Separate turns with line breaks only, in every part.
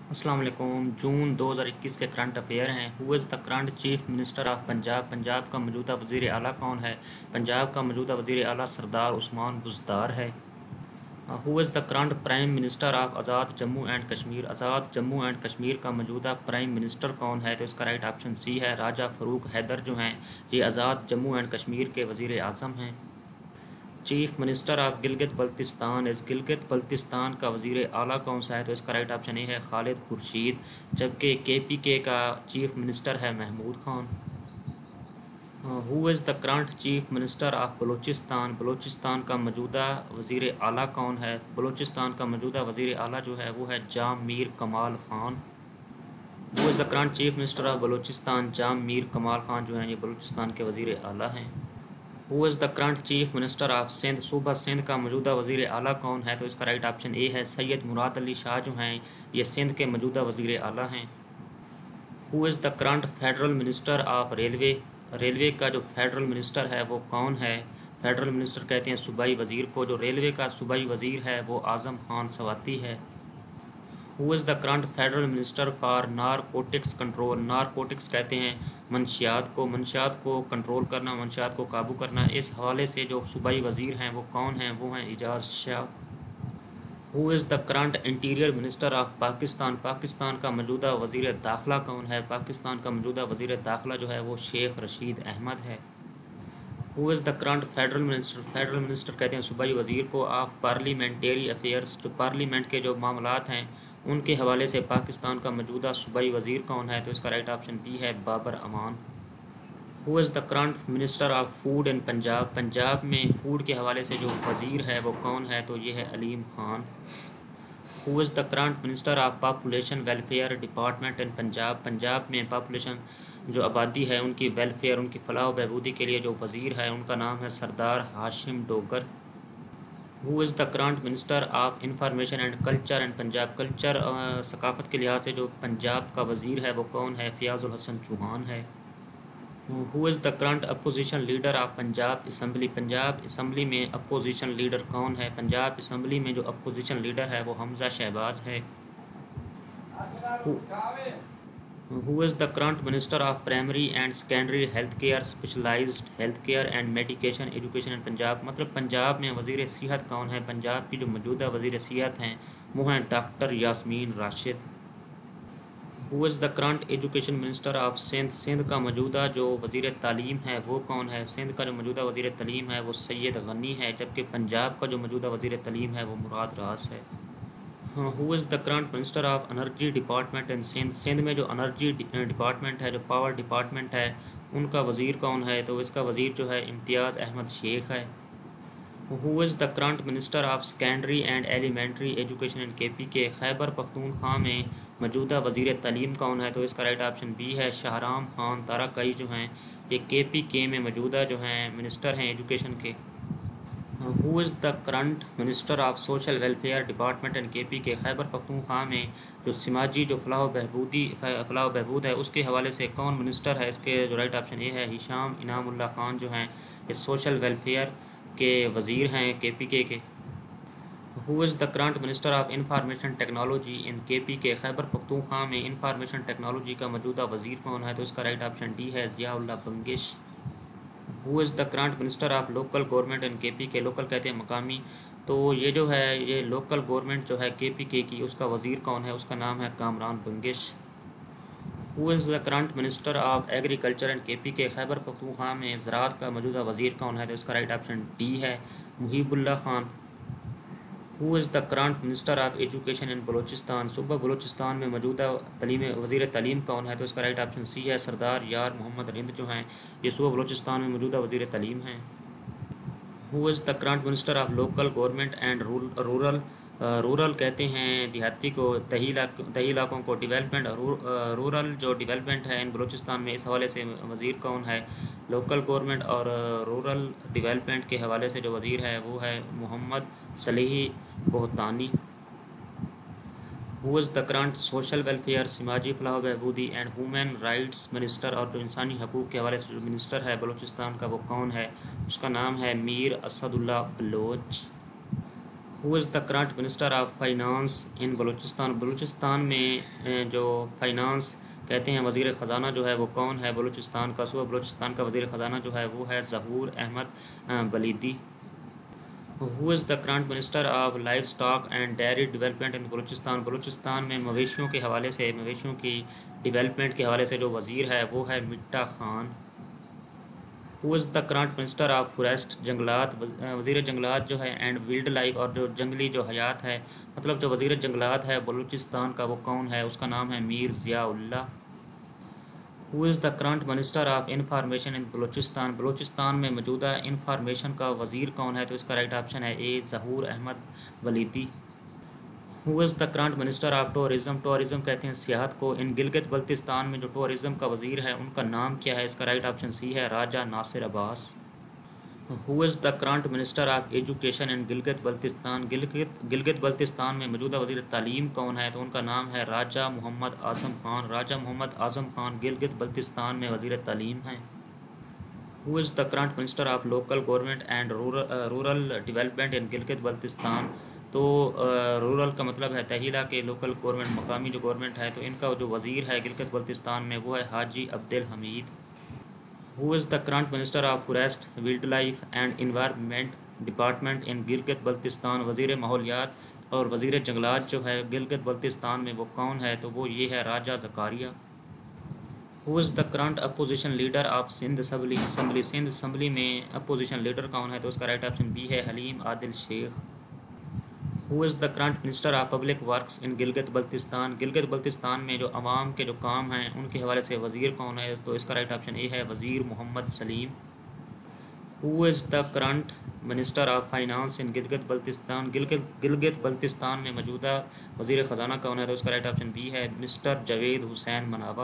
अस्सलाम वालेकुम। जून 2021 के करंट अफेयर हैं। Who is the current chief minister of Punjab? Punjab का मौजूदा वज़ीर आला कौन है? पंजाब का मौजूदा वज़ीर आला सरदार उस्मान बुज़दार है। Who is the current prime minister of Azad Jammu and Kashmir? Azad Jammu and Kashmir का मौजूदा प्राइम मिनिस्टर कौन है? तो इसका राइट ऑप्शन सी है, राजा फ़रूक हैदर जो हैं ये आज़ाद जम्मू एंड कश्मीर के वज़ीर आज़म हैं। Chief minister of Gilgit Baltistan इस गिलगित बल्तिस्तान का वज़ीर आला कौन सा है? तो इसका राइट ऑप्शन ए है, खालिद खुर्शीद। जबकि KPK का चीफ मिनिस्टर है Mahmood Khan. Who is the current chief minister of Balochistan? Balochistan का मौजूदा वज़ीर आला कौन है? बलूचिस्तान का मौजूदा वज़ीर आला जो है वो है Jam Mir Kamal Khan. Who is the current chief minister of Balochistan? Jam Mir Kamal Khan जो हैं ये बलूचिस्तान के वज़ीर आला हैं। Who is the current chief minister of Sindh? सूबा सिंध का मौजूदा वज़ीर आला कौन है? तो इसका राइट ऑप्शन ए है, सैयद मुराद अली शाह जो हैं ये सिंध के मौजूदा वज़ीर आला हैं। Who is the current federal minister of railway? Railway का जो फेडरल मिनिस्टर है वो कौन है? फेडरल मिनिस्टर कहते हैं सूबाई वज़ीर को। जो रेलवे का सूबाई वज़ीर है वो आज़म खान सवाती है। Who is the current federal minister for narcotics control? Narcotics कहते हैं मंशियात को कंट्रोल करना, मंशियात को काबू करना। इस हवाले से जो सूबाई वज़ीर हैं वो कौन हैं? वो हैं Ejaz Shah. Who is the current interior minister of Pakistan? Pakistan का मौजूदा वज़ीर दाखिला कौन है? पाकिस्तान का मौजूदा वज़ीर दाखिला जो है वो शेख रशीद अहमद है। Who is the current federal minister? Federal minister कहते हैं सूबाई वज़ीर को, ऑफ पार्लियामेंटेरी अफेयर्स। जो पार्लियामेंट के जो मामलात हैं उनके हवाले से पाकिस्तान का मौजूदा सूबाई वज़ीर कौन है? तो इसका राइट ऑप्शन बी है, Babar Aman. Who is the current minister of food in Punjab? Punjab में फ़ूड के हवाले से जो वज़ीर है वो कौन है? तो ये है Aleem Khan. Who is the current minister of population welfare department in Punjab? Punjab में पॉपुलेशन जो आबादी है उनकी वेलफेयर, उनकी फलाह व बहबूदी के लिए जो वज़ीर है उनका नाम है Sardar Hashim Dogar. Who is the current minister of information and culture in Punjab? Culture सकाफ़त के लिहाज से जो पंजाब का वज़ीर है वो कौन है? फ़ियाज़ुल हसन चौहान है। Who is the current opposition leader of Punjab assembly? Punjab assembly में अपोजिशन लीडर कौन है? पंजाब असम्बली में जो अपोजिशन लीडर है वो हमज़ा शहबाज है। Who is the current minister of primary and secondary health care, specialized health care and medication education in Punjab? मतलब पंजाब में वज़ीर सेहत कौन है? पंजाब की जो मौजूदा वज़ीर सेहत हैं वो हैं doctor Yasmin Rashid. Who is the current education minister of Sindh? Sindh का मौजूदा जो वज़ीर तालीम है वो कौन है? सिंध का जो मौजूदा वज़ीर तालीम है वो सैयद गनी है। जबकि पंजाब का जो मौजूदा वज़ीर तालीम है वो मुराद रास है। Who is the current minister of energy department in Sindh? Sindh में जो एनर्जी डिपार्टमेंट है, जो पावर डिपार्टमेंट है, उनका वज़ीर कौन है? तो इसका वज़ीर जो है इम्तियाज़ अहमद शेख है। Who is the current minister of secondary and elementary education in KPK? Khyber Pakhtunkhwa में मौजूदा वज़ीर तालीम कौन है? तो इसका राइट ऑप्शन बी है, शाहराम खान ताराकई जो हैं ये KPK में मौजूदा जो हैं मिनिस्टर हैं एजुकेशन के। Who is the current minister of social welfare department in KPK? Khyber Pakhtunkhwa में जो समाजी जो फलाह व बहबूद है उसके हवाले से कौन मिनिस्टर है? इसके जो राइट ऑप्शन ए है, हिशाम इनामुल्लाह खान जो हैं ये सोशल वेलफेयर के वज़ीर हैं KPK के। Who is the current minister of information technology in KPK? Khyber Pakhtunkhwa में इंफॉर्मेशन टेक्नोलॉजी का मौजूदा वज़ीर कौन है? तो इसका राइट ऑप्शन डी है, Ziaullah Bangash. Who is the current minister of local government in KPK? Local कहते हैं मकामी। तो ये जो है ये लोकल गवर्नमेंट जो है KPK की उसका वज़ीर कौन है? उसका नाम है Kamran Bangash. Who is the current minister of agriculture in KPK? Khyber Pakhtunkhwa में ज़राअत का मौजूदा वज़ीर कौन है? तो इसका राइट ऑप्शन डी है, Mohibullah Khan. Who is the current minister of education in Balochistan? सूबा बलूचिस्तान में मौजूदा वज़ीर तालीम कौन है? तो इसका राइट ऑप्शन सी है, सरदार यार मोहम्मद रिंद जो हैं ये सूबा बलूचिस्तान में मौजूदा वज़ीर तालीम हैं। Who is the current minister of local government and rural? Rural कहते हैं देहाती को, दही इलाकों को, डेवलपमेंट रूरल जो डेवलपमेंट है इन बलूचिस्तान में, इस हवाले से वज़ीर कौन है? लोकल गवर्नमेंट और रूरल डेवलपमेंट के हवाले से जो वज़ीर है वो है Mohammad Salihi Bhotani. Who is the current social welfare, समाजी फलाह बहबूदी एंड ह्यूमन राइट्स मिनिस्टर? और जो इंसानी हकूक़ के हवाले से जो मिनिस्टर है बलूचिस्तान का वो कौन है? उसका नाम है Mir Asadullah Baloch. Who is the current minister of finance in Balochistan? Balochistan میں جو فائنانس کہتے ہیں وزیر خزانہ جو ہے وہ کون ہے بلوچستان کا؟ صوبہ بلوچستان کا وزیر خزانہ جو ہے وہ ہے Zahoor Ahmed Buledi. Who is the current minister of livestock and dairy development in Balochistan? Balochistan میں مویشیوں کے حوالے سے، مویشیوں کی ڈیولپمنٹ کے حوالے سے جو وزیر ہے وہ ہے Mitha Khan. Who is the current minister of forest جنگلات؟ وزیر جنگلات جو ہے اینڈ وائلڈ لائف اور جو جنگلی جو حیات ہے، مطلب جو وزیر جنگلات ہے بلوچستان کا وہ کون ہے؟ اس کا نام ہے Mir Ziaullah. Who is the current minister of information in Balochistan? Balochistan میں موجودہ انفارمیشن کا وزیر کون ہے؟ تو اس کا رائٹ آپشن ہے A Zahoor Ahmed Walidi. Who is the current minister of tourism? Tourism کہتے ہیں سیاحت کو، ان گلگت بلتستان میں جو ٹورزم کا وزیر ہے ان کا نام کیا ہے؟ اس کا رائٹ آپشن سی ہے Raja Nasir Abbas. Who is the current minister of education in Gilgit Baltistan? Gilgit Baltistan میں موجودہ وزیر تعلیم کون ہے؟ تو ان کا نام ہے راجہ محمد اعظم خان۔ راجہ محمد اعظم خان گلگت بلتستان میں وزیر تعلیم ہیں۔ Who is the current minister of local government and rural development in Gilgit Baltistan? تو رورل کا مطلب ہے تحیلہ کے لوکل گورنمنٹ، مقامی جو گورنمنٹ ہے، تو ان کا جو وزیر ہے گلگت بلتستان میں وہ ہے Haji Abdul Hameed. Who is the current minister of forest wildlife and environment department in Gilgit Baltistan? وزیر ماحولیات اور وزیر جنگلات جو ہے گلگت بلتستان میں وہ کون ہے؟ تو وہ یہ ہے Raja Zakaria. Who is the current opposition leader of Sindh assembly? Sindh assembly میں اپوزیشن لیڈر کون ہے؟ تو اس کا رائٹ آپشن بی ہے Haleem Adil Sheikh. Who is the current minister of public works in Gilgit Baltistan? Gilgit Baltistan میں جو عوام کے جو کام ہیں ان کے حوالے سے وزیر کون ہے؟ تو اس کا رائٹ آپشن اے ہے Wazir Muhammad Saleem. Who is the current minister of finance in Gilgit Baltistan? Gilgit Baltistan میں موجودہ وزیر خزانہ کون ہے؟ تو اس کا رائٹ آپشن بی ہے mister Javed Hussain Manawa.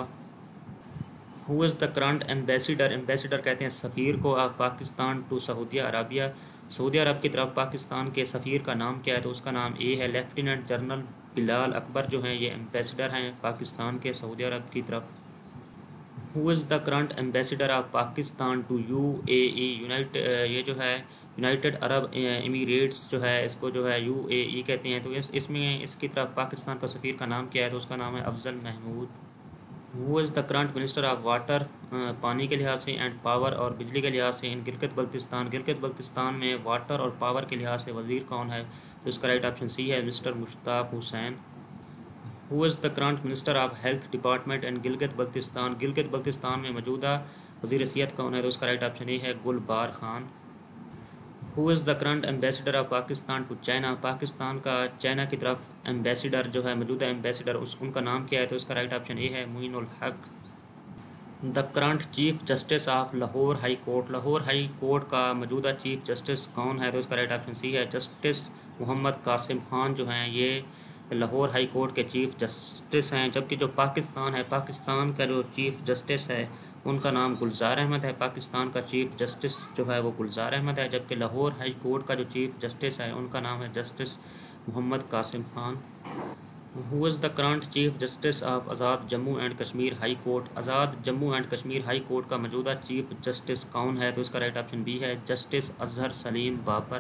Who is the current ambassador? Ambassador کہتے ہیں سفیر کو، of Pakistan to Saudi Arabia? سعودی عرب کی طرف پاکستان کے سفیر کا نام کیا ہے؟ تو اس کا نام اے ہے لیفٹیننٹ جنرل بلال اکبر جو ہیں یہ ایمبیسیڈر ہیں پاکستان کے سعودی عرب کی طرف۔ Who is the current ambassador of Pakistan to U A E? یہ جو ہے یونائٹڈ عرب ایمریٹس جو ہے اس کو جو ہے یو اے ای کہتے ہیں، تو اس میں اس کی طرف پاکستان کا سفیر کا نام کیا ہے؟ تو اس کا نام ہے Afzal Mahmood. Who is the current minister of water? پانی کے لحاظ سے اینڈ پاور اور بجلی کے لحاظ سے ان گلگت بلتستان؟ گلگت بلتستان میں واٹر اور پاور کے لحاظ سے وزیر کون ہے؟ تو اس کا رائٹ آپشن سی ہے mister Mushtaq Hussain. Who is the current minister of health department in Gilgit Baltistan? Gilgit Baltistan میں موجودہ وزیر صحت کون ہے؟ تو اس کا رائٹ آپشن اے ہے Gulbar Khan. Who is the current ambassador of Pakistan to China? Pakistan کا چائنا کی طرف ایمبیسیڈر جو ہے موجودہ ایمبیسیڈر ان کا نام کیا ہے؟ تو اس کا رائٹ آپشن اے ہے Moin ul Haq. The current chief justice of Lahore high court? Lahore high court کا موجودہ چیف جسٹس کون ہے؟ تو اس کا رائٹ آپشن سی ہے جسٹس محمد قاسم خان جو ہیں یہ لاہور ہائی کورٹ کے چیف جسٹس ہیں، جبکہ جو پاکستان ہے، پاکستان کا جو چیف جسٹس ہے ان کا نام گلزار احمد ہے۔ پاکستان کا چیف جسٹس جو ہے وہ گلزار احمد ہے، جبکہ لاہور ہائی کورٹ کا جو چیف جسٹس ہے ان کا نام ہے justice Muhammad Qasim Khan. Who is the current chief justice of Azad Jammu and Kashmir high court? Azad Jammu and Kashmir high court کا موجودہ چیف جسٹس کون ہے؟ تو اس کا رائٹ آپشن بی ہے justice Azhar Saleem Babar.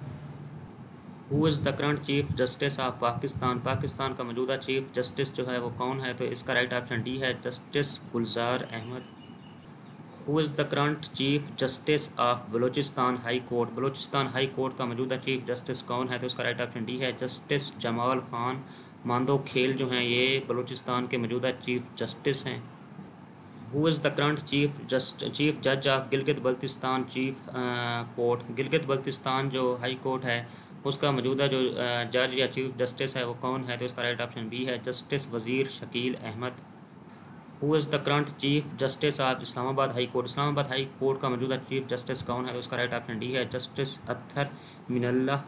Who is the current chief justice of Pakistan? Pakistan کا موجودہ چیف جسٹس جو ہے وہ کون ہے؟ تو اس کا رائٹ آپشن ڈی ہے justice Gulzar Ahmed. Who is the current chief justice of Balochistan high court? Balochistan high court کا موجودہ چیف جسٹس کون ہے؟ تو اس کا رائٹ آپشن ڈی ہے جسٹس جمال خان ماندو کھیل جو ہیں یہ بلوچستان کے موجودہ چیف جسٹس ہیں۔ Who is the current chief جج of Gilgit Baltistan chief court? Gilgit Baltistan جو ہائی کورٹ ہے اس کا موجودہ جو جج یا چیف جسٹس ہے وہ کون ہے؟ تو اس کا رائٹ آپشن بی ہے justice Wazir Shakeel Ahmed. Who is the current chief justice of Islamabad high court? اسلام آباد ہائی کورٹ کا موجودہ چیف جسٹس کون ہے؟ تو اس کا رائٹ آپشن ڈی ہے justice Athar Minallah.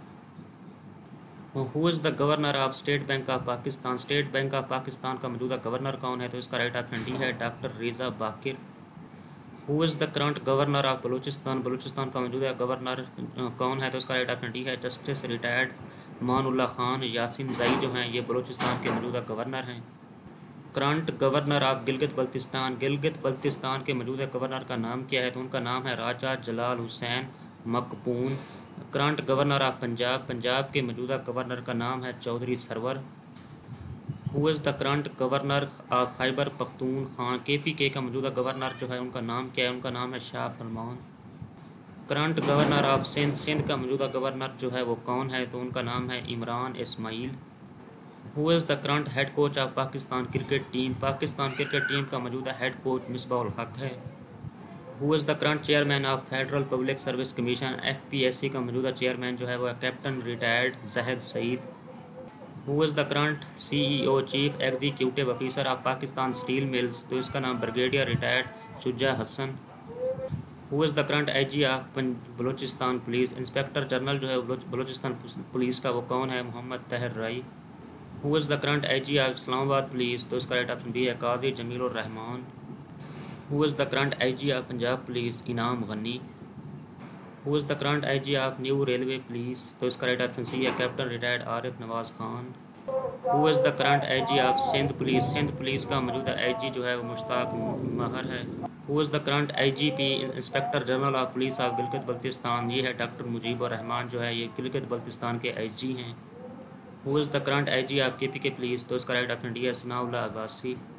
Who is the governor of state bank of Pakistan? State bank of Pakistan کا موجودہ گورنر کون ہے؟ تو اس کا رائٹ آپشن ڈی ہے doctor Reza Baqir. Who is the current governor of Balochistan? Balochistan کا موجودہ گورنر کون ہے؟ تو اس کا رائٹ آپشن ڈی ہے justice retired Amanullah Khan Yasin Zai جو ہیں یہ بلوچستان کے موجودہ گورنر ہیں۔ Current governor of Gilgit Baltistan? Gilgit Baltistan کے موجودہ گورنر کا نام کیا ہے؟ تو ان کا نام ہے Raja Jalal Hussain Maqpoon. Current governor of Punjab, Punjab کے موجودہ گورنر کا نام ہے Chaudhry Sarwar. Who is the current governor of Khyber Pakhtunkhwa, K P کے کا موجودہ گورنر جو ہے ان کا نام کیا ہے؟ ان کا نام ہے Shah Farman. Current governor of Sindh, Sindh کا موجودہ گورنر جو ہے وہ کون ہے؟ تو ان کا نام ہے Imran Ismail. Who is the current head coach of Pakistan cricket team, Pakistan cricket team کا موجودہ ہیڈ کوچ مصباح الحق ہے۔ Who is the current chairman of federal public service commission, F P S C کا موجودہ چیئرمین جو ہے وہ captain retired Zahid Saeed. Who is the current C E O chief executive officer of Pakistan steel mills, تو اس کا نام brigadier retired Shuja Hasan. Who is the current I G of Balochistan police, inspector general جو ہے بلوچستان پولیس کا وہ کون ہے؟ محمد طاہر رائی۔ ہو is the current I G of اسلام آباد پولیس، تو اس کا رائٹ آپشن بی ہے Qazi Jameel ur Rehman. Who is the current I G of Punjab police? Inam Ghani. Who is the current I G of new railway police? تو اس کا رائٹ آپشن سی ہے captain retired Arif Nawaz Khan. Who is the current I G of Sindh police? Sindh police کا موجودہ آئی جی جو ہے وہ مشتاق ماہر ہے۔ Who is the current I G P inspector general of police of Gilgit Baltistan? یہ ہے ڈاکٹر مجیب الرحمان جو ہے یہ گلگت بلتستان کے آئی جی ہیں۔ Who is the current I G of کے پی کے پولیس؟ تو اس کا رائٹ آپشن ڈی ہے ثناء اللہ عباسی۔